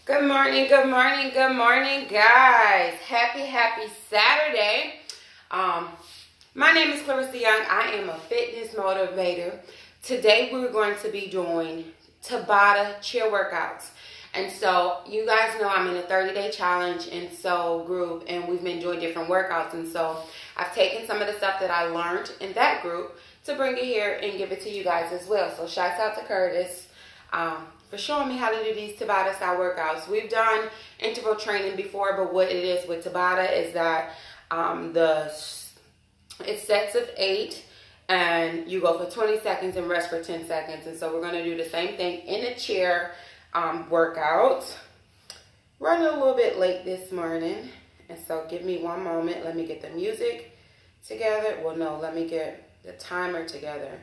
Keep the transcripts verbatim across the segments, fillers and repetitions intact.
Good morning, good morning, good morning, guys. Happy, happy Saturday. Um, my name is Clarissa Young. I am a fitness motivator. Today we're going to be doing Tabata chair workouts. And so you guys know I'm in a thirty day challenge and so group, and we've been doing different workouts. And so I've taken some of the stuff that I learned in that group to bring it here and give it to you guys as well. So shouts out to Curtis um, for showing me how to do these Tabata style workouts. We've done interval training before, but what it is with Tabata is that um, the it's sets of eight, and you go for twenty seconds and rest for ten seconds. And so we're going to do the same thing in a chair um, workout. Running a little bit late this morning, and so give me one moment. Let me get the music together. Well, no, let me get the timer together.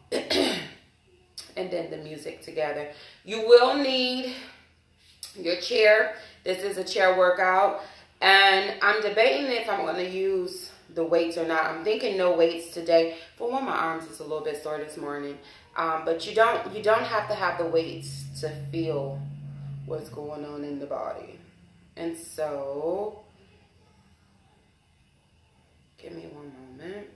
And then the music together. You will need your chair. This is a chair workout, and I'm debating if I'm going to use the weights or not. I'm thinking no weights today. For one, my arms is a little bit sore this morning, um, but you don't you don't have to have the weights to feel what's going on in the body. And so, give me one moment.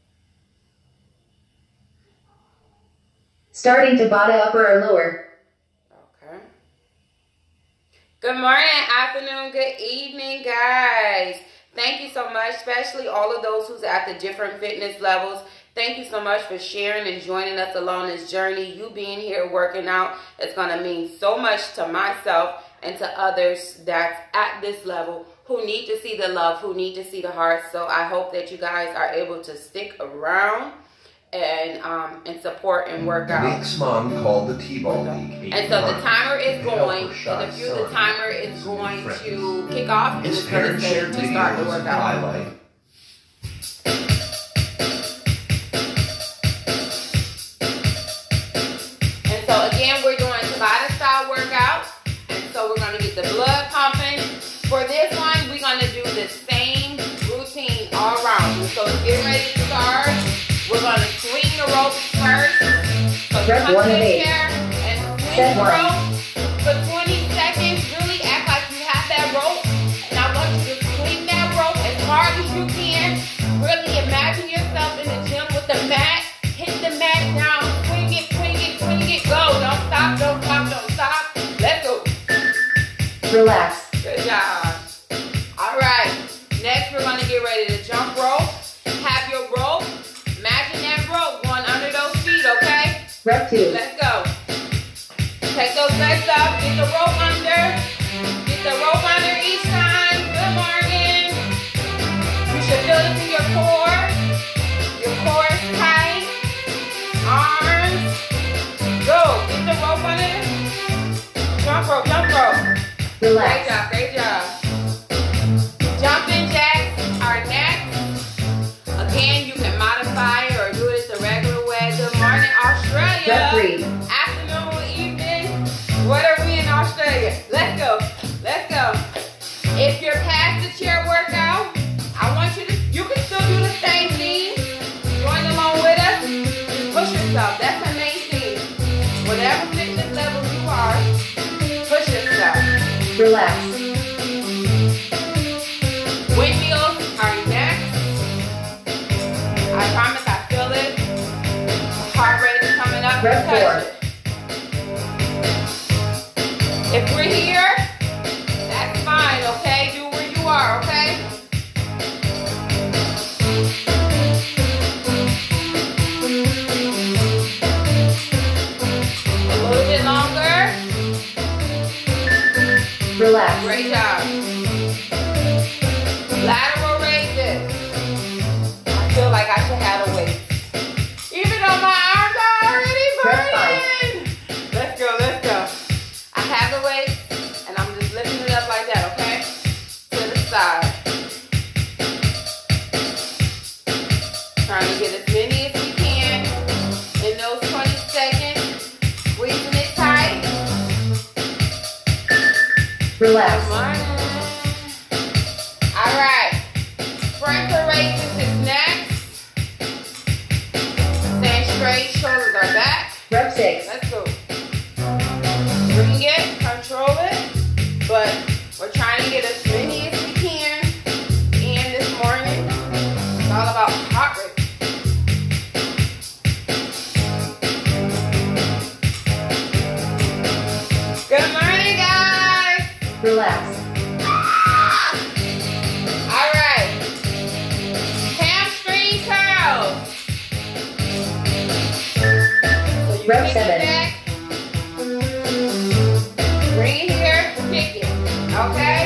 Starting Tabata upper or lower. Okay. Good morning, afternoon, good evening, guys. Thank you so much, especially all of those who's at the different fitness levels. Thank you so much for sharing and joining us along this journey. You being here working out is going to mean so much to myself and to others that's at this level who need to see the love, who need to see the heart. So I hope that you guys are able to stick around and um and support and work out. Nick's mom called the T-ball league. And so the timer is going, and if you the timer is going to kick off, and it's going to say to start the workout. And so again, we're doing Tabata style workout, and so we're going to get the blood pumping. For this one, we're going to do the same routine all around. So let's get ready to start. We're going to swing the rope first. So Rep one of eight. And swing Set the one. rope for twenty seconds. Really act like you have that rope. And I want you to swing that rope as hard as you can. Really imagine yourself in the gym with the mat. Hit the mat down. Swing it, swing it, swing it. Go. Don't stop, don't stop, don't stop. Let's go. Relax. Good job. All right. Next, we're going to get ready to jump rope. Have your rope. Imagine that rope going under those feet, okay? Rep two. Let's go. Take those legs up. Get the rope under. Get the rope under each time. Good morning. You should feel it in your core. Your core is tight. Arms. Go. Get the rope under. Jump rope, jump rope. Relax. Great job, great job. Jumping jacks are next. Again, you can modify or do it the regular way. Good morning, Australia. Rep three. Afternoon, evening. What are we in Australia? Let's go. Let's go. If you're past the chair workout, I want you to, you can still do the same thing. Join along with us. Push yourself. That's the main thing. Whatever fitness level you are, push yourself. Relax. Windmills are next. I promise I feel it. Heart rate is coming up. Rep Touch four. it. If we're here, that's fine, okay? Do where you are, okay? A little bit longer. Relax. Great job. Lateral raises. I feel like I should have a weight. Even though my arms are already burning. Let's go, let's go. I have the weight, and I'm just lifting it up like that, okay? To the side. Trying to get as many as we can in those twenty seconds. Squeezing it tight. Relax. Good morning. All right. Sprinter raises is next. Stand straight, shoulders are back. Rep six. Let's go. Bring it, control it. Good morning, guys. Relax. All right. Hamstring curls. So you Rep kick seven. it back. Bring it here. Kick it. Okay?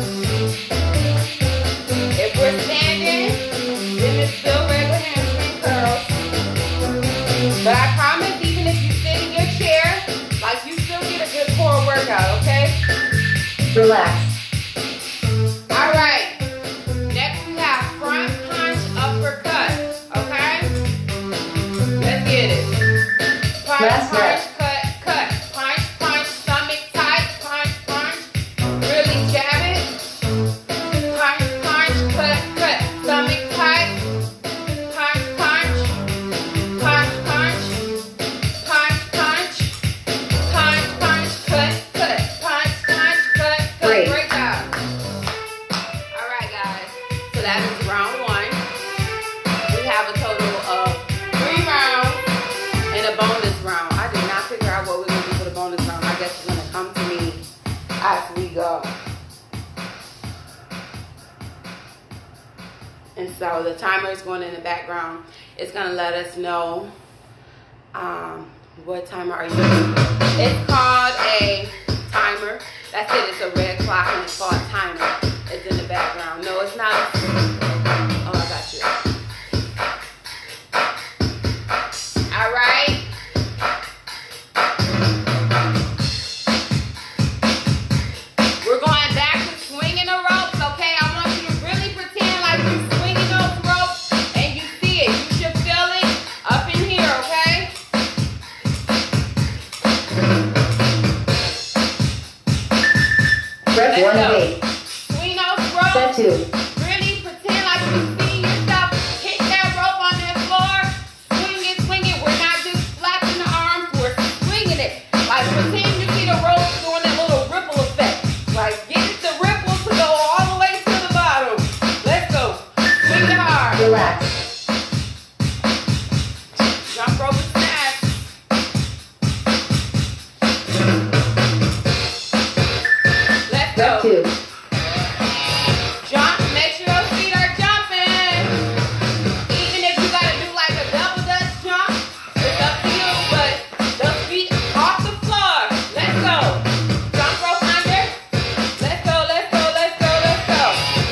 If we're standing, then it's still regular hamstring curls. But I promise, even if you sit in your chair, like you still get a good core workout, okay? Relax. All right. Next we have front punch uppercut, okay? Let's get it. Punch, Last punch, rep. cut, cut. Punch, punch, stomach tight. Punch, punch. Really jab it. Punch, punch, cut, cut. Stomach tight. Punch, punch. Punch, punch. Punch, punch. Punch, punch, cut, cut. Punch, punch, cut, cut. Great. Great job. All right, guys. So that is round one. We have a total of three rounds and a bonus round. I did not figure out what we're going to do for the bonus round. I guess it's going to come to me as we go. And so the timer is going in the background. It's going to let us know um, what timer are you doing. It's called a timer. That's it. It's a red clock and it's called timer. It's in the background. No, it's not. Oh, I got you. All right. We're going back to swinging the ropes, okay? I want you to really pretend like you're swinging those ropes and you see it. You should feel it up in here, okay? Rep Let's one go. of eight. Swing those ropes. Set two. Really pretend like you see yourself hit that rope on that floor. Swing it, swing it. We're not just flapping the arms. We're swinging it. Like pretend you see the rope doing that little ripple effect. Like get it the ripple to go all the way to the bottom. Let's go. Swing it hard. Relax. Jump rope and snatch. Let's Rep go. two. Jump, make sure those feet are jumping. Even if you gotta do like a double dutch jump, it's up to you, but those feet off the floor. Let's go. Jump rope under. Let's go, let's go, let's go, let's go.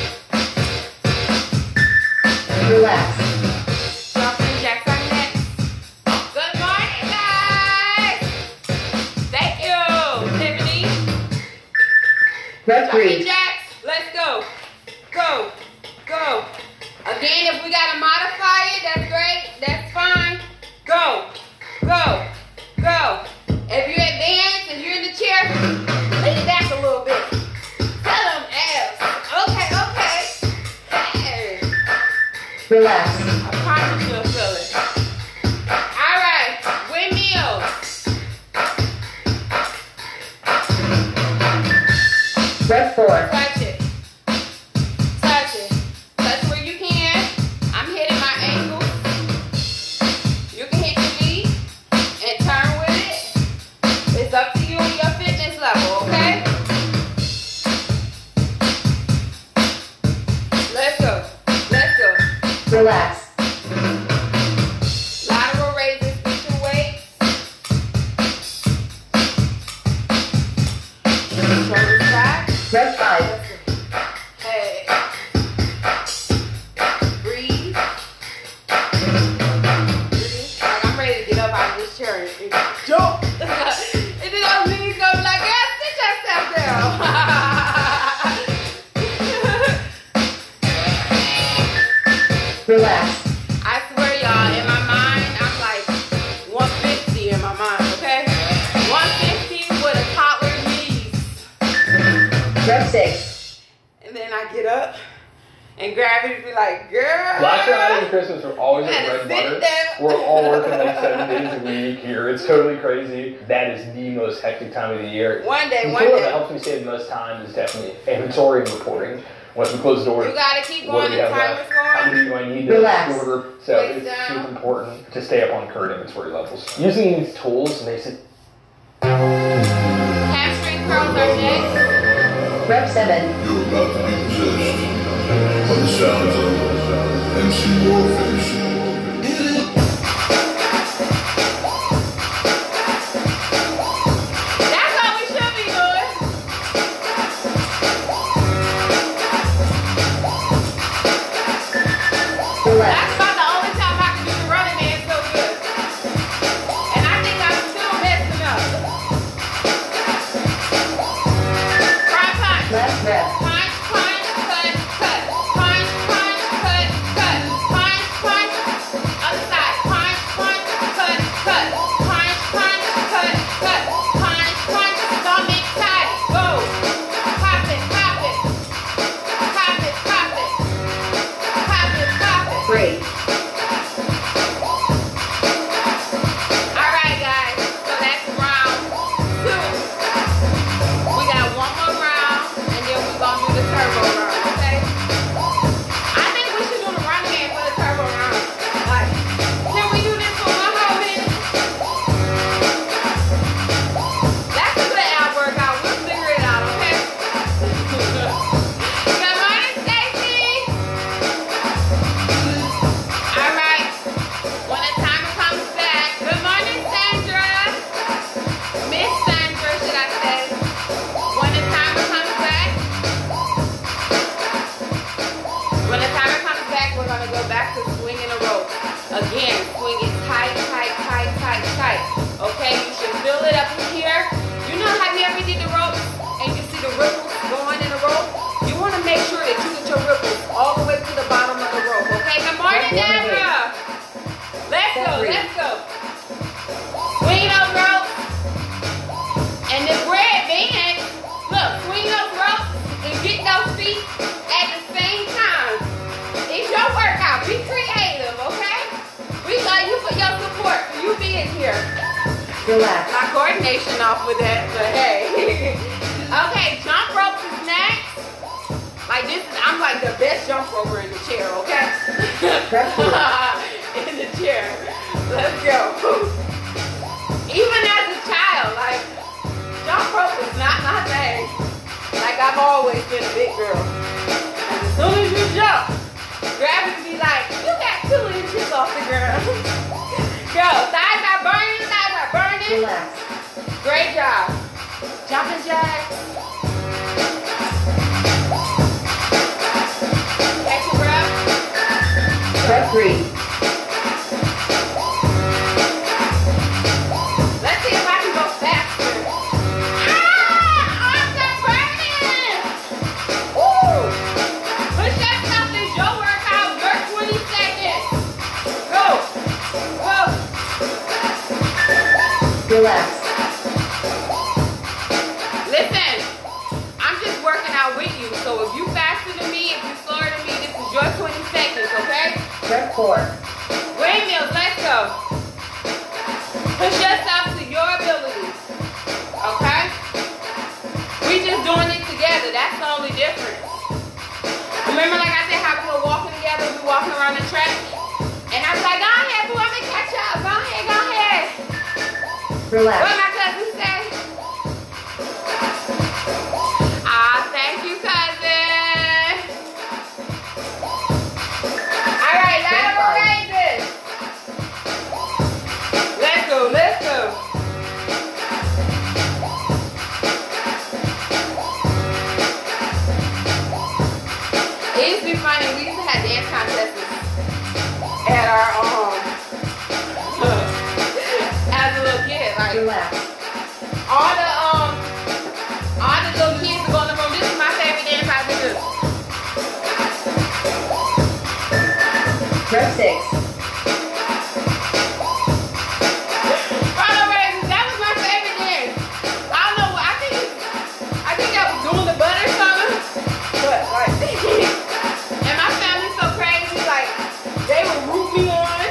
Relax. Jumping jacks are next. Good morning, guys. Thank you, Tiffany. Rep Jumping three. jacks. Let's go. Go. Go. Again, if we gotta modify it, that's great. That's fine. Go. Go. Go. If you're advanced and you're in the chair, lean it back a little bit. Tell them abs. Okay, okay. Hey. Relax. I promise you'll feel it. All right. Windmills. Rep four. Touch it. Touch it. Touch where you can. I'm hitting my ankle. You can hit your knee and turn with it. It's up to you and your fitness level, okay? Let's go. Let's go. Relax. Lateral raises with your weight. Shoulders back. Rep five. Hey. Breathe. Breathe. Like I'm ready to get up out of this chair and and jump. And then those knees go like, yeah, sit yourself down. Relax. I swear, y'all, in my mind, I'm like one fifty in my mind, okay? one fifty with a toddler knees. Rep six. And then I get up and gravity be like, girl. Black Friday and Christmas are always Man, at bread and sit butter. down. We're all working like seven days a week here. It's totally crazy. That is the most hectic time of the year. One day, The one tool that day. helps me save the most time is definitely inventory and reporting. Once we close the doors, You gotta keep what going do we and have timers left? How going. many do I need to Relax. order? So Face it's down. super important to stay up on current inventory levels. Using these tools makes it Hamstring Rep seven. You're about to be possessed by the sounds of M C Warface. That's what we should be doing. Relax. That's about the only time I can do the running man so good. And I think I'm still messing up. Front punch. Last rep. Punch, punch, cut, cut. Punch, punch, cut, cut. Punch, punch. Other side. Punch, punch, cut, cut. Punch, punch, cut, cut. Punch, punch. Stomach tight. Go. Pop it, pop it. Pop it, pop it. Pop it, pop it. Three. Alright guys, so that's round two. We got one more round and then we're gonna do the turbo round, okay? I think we should do the running man for the turbo round. Like, can we do this for one whole minute? That's a good ab workout. We'll figure it out, okay? Good morning, Stacy. Alright. When the timer comes back, good morning, Sandra. Miss Sandra, should I say? When the timer comes back, when the timer comes back, we're gonna go back to swinging a rope. Again, swing it tight, tight, tight, tight, tight. Okay, you should feel it up in here. You know how you ever did the rope and you see the ripples going in the rope? You wanna make sure that you get your ripples all the way to the bottom of the rope. Okay, good morning, Deborah. Let's go, let's go. Swing those ropes. And if we're advanced, look, swing those ropes and get those feet at the same time. It's your workout. Be creative, okay? We love you for your support, for you being here. Relax. My coordination off with that, but hey. Okay, jump ropes is next. Like this is, I'm like the best jump roper in the chair, okay? Rep four. In the chair. Let's go. Even as a child, like, jump rope is not my thing. Like, I've always been a big girl. And as soon as you jump, gravity be like, you got two inches off the ground. Go. Thighs are burning, thighs are burning. Relax. Great job. Jumping jacks. Catch your breath. Rep three. Let's see if I can go faster. Ah! Arms are burning! Woo! Push yourself is your workout, your twenty seconds. Go! Go! Relax. Listen, I'm just working out with you. So if you faster than me, if you slower than me, this is your twenty seconds, okay? Rep four. Windmills, let's go. Push yourself to your ability. Okay? We just doing it together. That's the only difference. Remember, like I said, how we were walking together, we were walking around the track. And I was like, go ahead, boo, I'm gonna catch up. Go ahead, go ahead. What Relax. my cousin say? Ah, thank you, cousin. All right, lateral raises. Let's go, let's go. It used to be funny. We used to have dance contests at our um as a little kid. Like Relax. all the um all the little kids would go in the room. This is my favorite dance I do. Rep six. Frontal raises, that was my favorite dance. I don't know what I think I think I was doing the butt or something. But like and my family's so crazy, like they would root me on.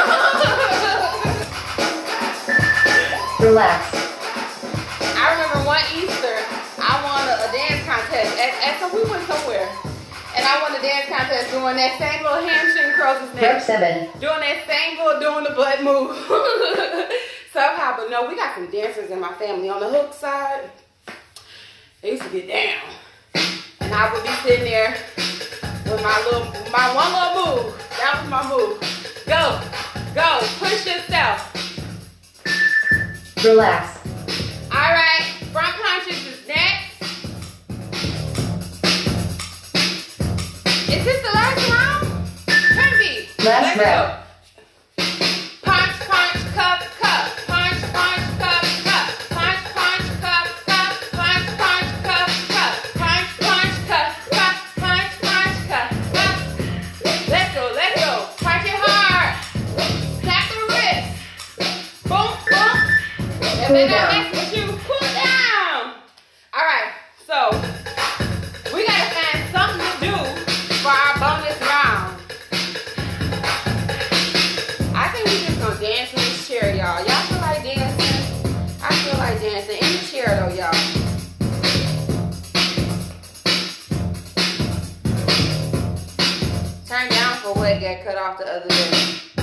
Relax. I remember one Easter, I won a, a dance contest. At, at so we went somewhere, and I won a dance contest doing that same little hamstring curls as Rep neck, seven. doing that same little doing the butt move. Somehow, but no, we got some dancers in my family on the hook side. They used to get down. sitting there with my little, my one little move. That was my move. Go, go, push yourself. Relax. All right, front punches is next. Is this the last round? Can be. Last Let's round. go. Punch, punch, cup, cup. Punch, punch, cup, cup. Punch, punch, cup, cup. Punch, punch, cup, cup. Punch, punch, cup, cup. Punch, punch, cup, cup. Let's go, let's go. Punch it hard. Tap the wrist. Boom, boom. And then I mess with you. Cool down. All right, so we gotta find something to do for our bonus round. I think we just gonna dance in this chair, y'all. Y'all feel like dancing? I feel like dancing in the chair, though, y'all. Turn down for what got cut off the other day.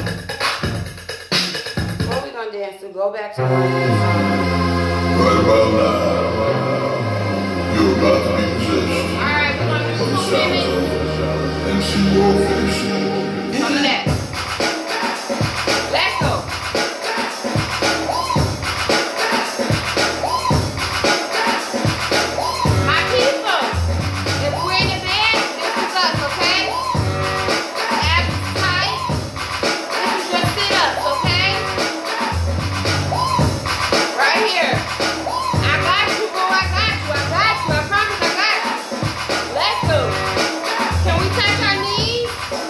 What we gonna dance to? Go back to the Right about now, you're about to be possessed All right, we're gonna by do the two sounds minutes. of M C Warface. Come to that. Let's go. My people, if we're in the bed, this is us, okay? Abs is tight. This is your sit-ups, okay? Right here. I got you, bro. I got you. I got you. I promise I got you. Let's go. Can we touch our knees?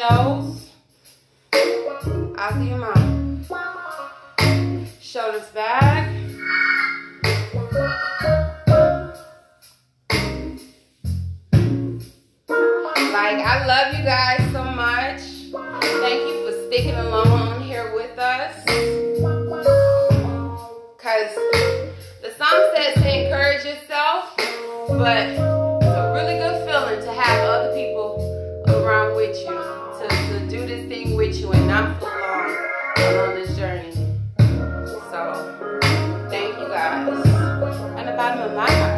nose, out through your mouth. Shoulders back. Like, I love you guys so much. Thank you for sticking along here with us. Because the song says to encourage yourself, but it's a really good feeling to have other people around with you, to, to do this thing with you and not feel alone on this journey. So, thank you guys. On the bottom of my heart.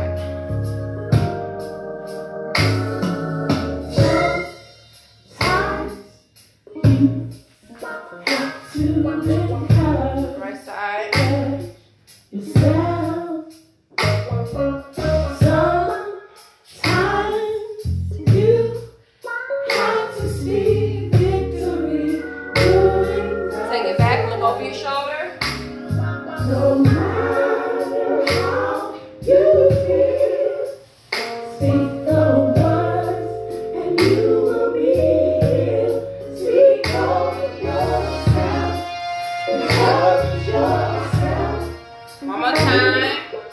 Right side. Take it back, look over your shoulder. No matter how you feel, speak the words and you will be healed. Speak over yourself, encourage yourself. One more time.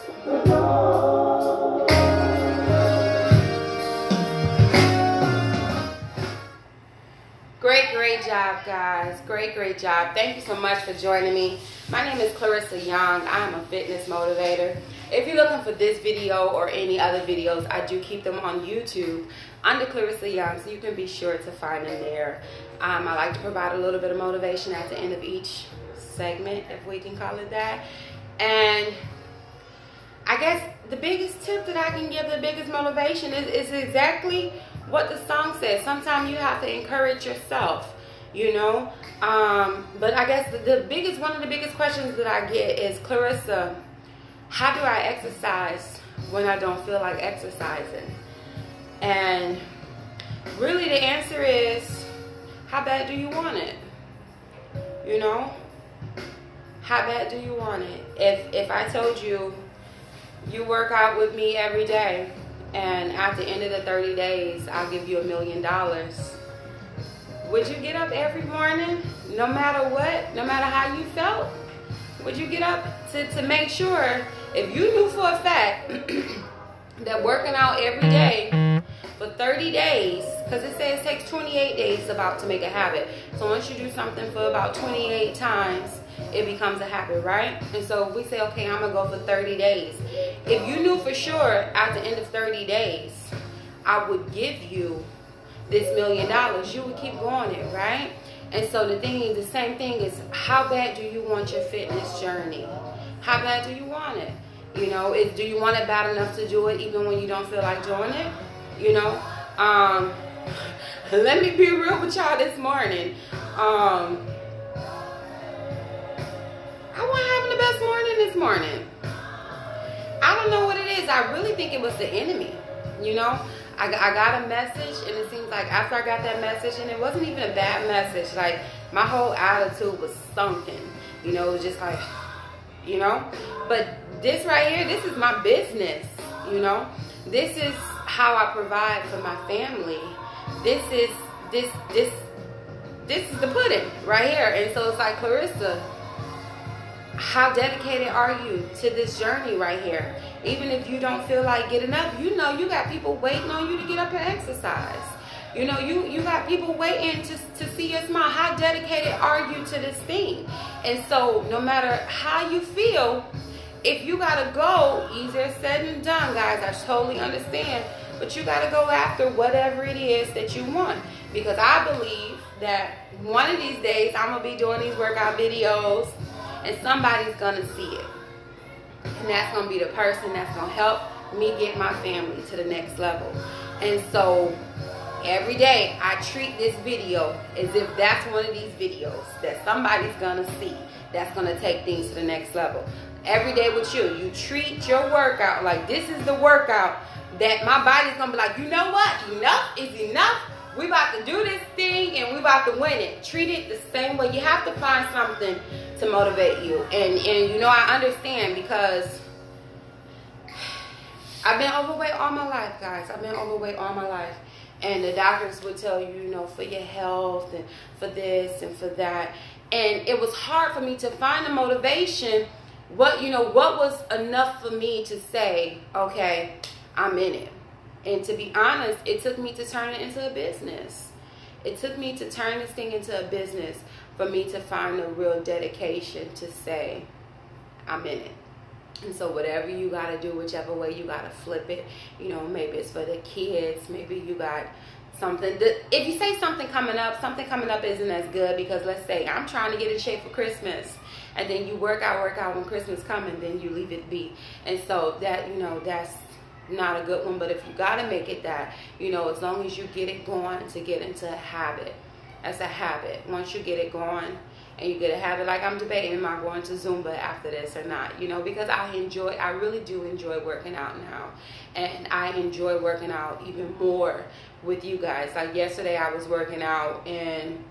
Great, great job, guys. Great, great job. Thank you so much for joining me. My name is Clarissa Young. I am a fitness motivator. If you're looking for this video or any other videos, I do keep them on YouTube under Clarissa Young, so you can be sure to find them there. Um, I like to provide a little bit of motivation at the end of each segment, if we can call it that. And I guess the biggest tip that I can give, the biggest motivation is, is exactly what the song says. Sometimes you have to encourage yourself, you know. Um, but I guess the, the biggest, one of the biggest questions that I get is, Clarissa, how do I exercise when I don't feel like exercising? And really the answer is, how bad do you want it? You know? How bad do you want it? If, if I told you, you work out with me every day, and at the end of the thirty days, I'll give you a million dollars, would you get up every morning, no matter what, no matter how you felt? Would you get up to, to make sure, if you knew for a fact that working out every day for thirty days, because it says it takes twenty-eight days about to make a habit. So once you do something for about twenty-eight times, it becomes a habit, right? And so if we say, okay, I'm gonna go for thirty days. If you knew for sure at the end of thirty days, I would give you this million dollars, you would keep going it, right? And so the thing is, the same thing is, how bad do you want your fitness journey? How bad do you want it? You know, is, do you want it bad enough to do it even when you don't feel like doing it? You know, um, let me be real with y'all this morning. Um, I wasn't having the best morning this morning. I don't know what it is. I really think it was the enemy. You know, I, I got a message, and it seems like after I got that message, and it wasn't even a bad message, like my whole attitude was sunken. You know, it was just like, you know, but this right here, this is my business. You know, this is how I provide for my family. This is, this, this, this is the pudding right here. And so it's like, Clarissa, how dedicated are you to this journey right here? Even if you don't feel like getting up, you know you got people waiting on you to get up and exercise. You know, you, you got people waiting to, to see your smile. How dedicated are you to this thing? And so no matter how you feel, if you got to go, easier said than done, guys. I totally understand. But you got to go after whatever it is that you want. Because I believe that one of these days I'm going to be doing these workout videos, and somebody's going to see it. And that's going to be the person that's going to help me get my family to the next level. And so every day I treat this video as if that's one of these videos that somebody's going to see that's going to take things to the next level. Every day with you, you treat your workout like this is the workout that my body's going to be like, you know what? Enough is enough. We about to do this thing and we about to win it. Treat it the same way. You have to find something to motivate you. And, and you know, I understand because I've been overweight all my life, guys. I've been overweight all my life. And the doctors would tell you, you know, for your health and for this and for that. And it was hard for me to find the motivation. What, you know, what was enough for me to say, okay, I'm in it. And to be honest, it took me to turn it into a business. It took me to turn this thing into a business for me to find a real dedication to say, I'm in it. And so whatever you got to do, whichever way you got to flip it, you know, maybe it's for the kids, maybe you got something. That, if you say something coming up, something coming up isn't as good, because let's say I'm trying to get in shape for Christmas, and then you work out, work out when Christmas coming, then you leave it be. And so that, you know, that's not a good one. But if you got to make it that, you know, as long as you get it going to get into a habit, that's a habit. Once you get it going, and you get a habit, like I'm debating, am I going to Zumba after this or not? You know, because I enjoy, I really do enjoy working out now. And I enjoy working out even more with you guys. Like yesterday I was working out and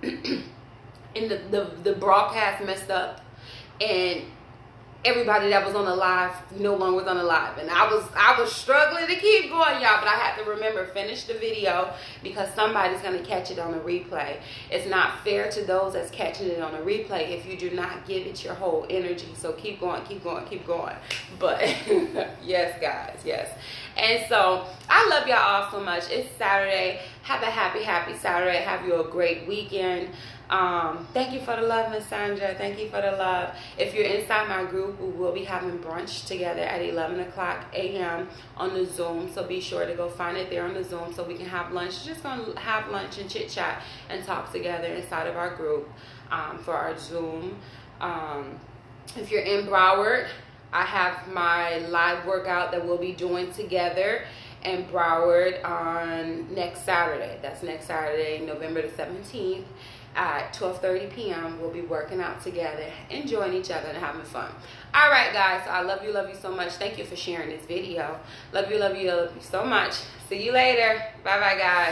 and the, the, the broadcast messed up. And everybody that was on the live no longer was on the live, and I was I was struggling to keep going, y'all, but I had to remember, finish the video, because somebody's going to catch it on a replay. It's not fair to those that's catching it on a replay if you do not give it your whole energy. So keep going, keep going, keep going. But yes, guys, yes. And so I love y'all all so much. It's Saturday. Have a happy, happy Saturday. Have you a great weekend. Um, thank you for the love, Miss Sandra. Thank you for the love. If you're inside my group, we will be having brunch together at eleven o'clock a m on the Zoom. So be sure to go find it there on the Zoom so we can have lunch. Just going to have lunch and chit chat and talk together inside of our group um, for our Zoom. Um, if you're in Broward, I have my live workout that we'll be doing together in Broward on next Saturday. That's next Saturday, November the seventeenth. At twelve thirty p m we'll be working out together, enjoying each other and having fun. All right, guys, so I love you, love you so much. Thank you for sharing this video. Love you, love you, love you so much. See you later. Bye bye, guys.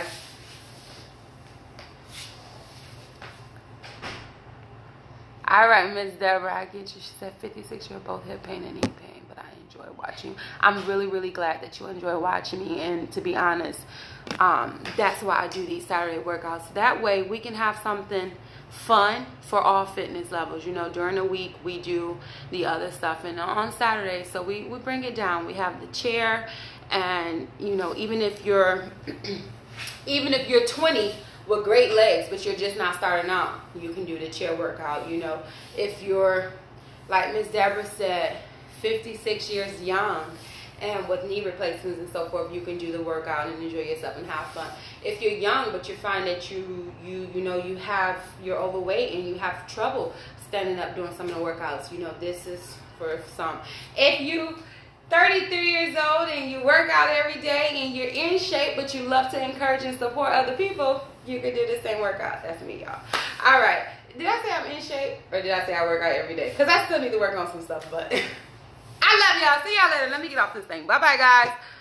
All right, Miss Deborah, I get you. She said fifty-six, you're both hip pain and knee pain, but I enjoy watching. I'm really, really glad that you enjoy watching me. And to be honest, um, that's why I do these Saturday workouts. That way we can have something fun for all fitness levels. You know, during the week we do the other stuff, and on Saturday, so we, we bring it down. We have the chair, and you know, even if you're even if you're twenty with great legs, but you're just not starting out, you can do the chair workout. You know, if you're, like Miss Deborah said, fifty-six years young and with knee replacements and so forth, you can do the workout and enjoy yourself and have fun. If you're young but you find that you you you know you have you're overweight and you have trouble standing up doing some of the workouts, you know, this is for some. If you thirty-three years old and you work out every day and you're in shape but you love to encourage and support other people, you can do the same workout. That's me, y'all. All right, did I say I'm in shape or did I say I work out every day? Because I still need to work on some stuff, but I love y'all. See y'all later. Let me get off this thing. Bye bye, guys.